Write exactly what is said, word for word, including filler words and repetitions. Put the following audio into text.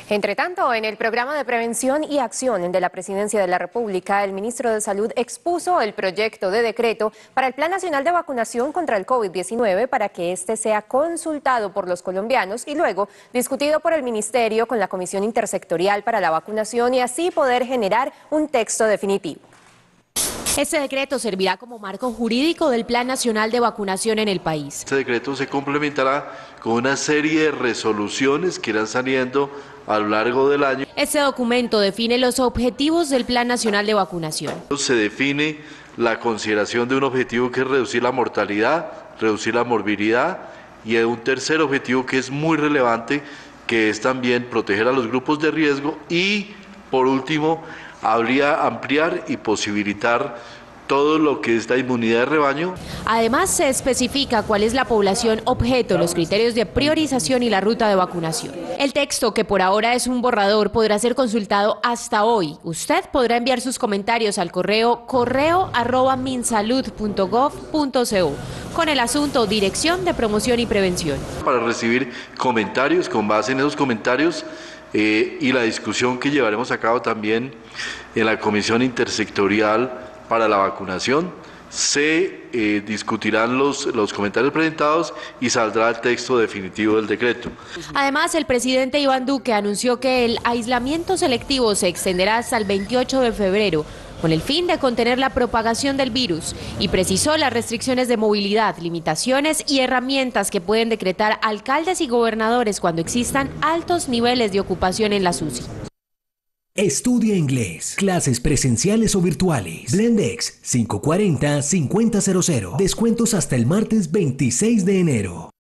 Entre tanto, en el programa de prevención y acción de la Presidencia de la República, el ministro de Salud expuso el proyecto de decreto para el Plan Nacional de Vacunación contra el COVID diecinueve para que éste sea consultado por los colombianos y luego discutido por el Ministerio con la Comisión Intersectorial para la Vacunación y así poder generar un texto definitivo. Este decreto servirá como marco jurídico del Plan Nacional de Vacunación en el país. Este decreto se complementará con una serie de resoluciones que irán saliendo a lo largo del año. Este documento define los objetivos del Plan Nacional de Vacunación. Se define la consideración de un objetivo que es reducir la mortalidad, reducir la morbilidad y un tercer objetivo que es muy relevante, que es también proteger a los grupos de riesgo y, por último, habría ampliar y posibilitar todo lo que es la inmunidad de rebaño. Además, se especifica cuál es la población objeto, los criterios de priorización y la ruta de vacunación. El texto, que por ahora es un borrador, podrá ser consultado hasta hoy. Usted podrá enviar sus comentarios al correo correo arroba minsalud punto gov punto co con el asunto Dirección de Promoción y Prevención. Para recibir comentarios, con base en esos comentarios, Eh, y la discusión que llevaremos a cabo también en la Comisión Intersectorial para la Vacunación, se eh, discutirán los, los comentarios presentados y saldrá el texto definitivo del decreto. Además, el presidente Iván Duque anunció que el aislamiento selectivo se extenderá hasta el veintiocho de febrero, con el fin de contener la propagación del virus, y precisó las restricciones de movilidad, limitaciones y herramientas que pueden decretar alcaldes y gobernadores cuando existan altos niveles de ocupación en las U C I. Estudia inglés. Clases presenciales o virtuales. Blendex cinco cuarenta, cincuenta cero cero. Descuentos hasta el martes veintiséis de enero.